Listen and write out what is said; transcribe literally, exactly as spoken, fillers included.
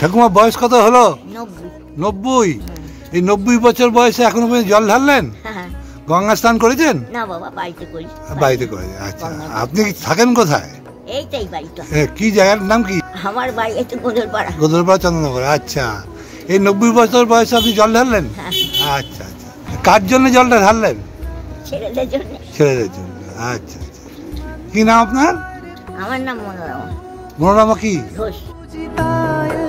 ঠাকুমা বয়স কত হলো? নব্বই। নব্বই? এই নব্বই বছর বয়সে এখনো পর্যন্ত জল ঢাললেন? গঙ্গা স্নান করেছেন? না বাবা, বাড়িতে করি। বাড়িতে করে? আচ্ছা। আপনি থাকেন কোথায়? এইটাই বাড়িটা। কি জায়গার নাম কি? আমার বাড়ি একটু গোদরপাড়া। গোদরপাড়া, চন্দননগর। আচ্ছা, এই নব্বই বছর বয়সে আপনি জল ঢাললেন? আচ্ছা আচ্ছা। কার জন্য জলটা ঢাললেন? ছেলেদের জন্য। ছেলেদের জন্য। আচ্ছা আচ্ছা। কি নাম আপনার? আমার নাম মনোরমা। মনোরমা কি ঘোষ।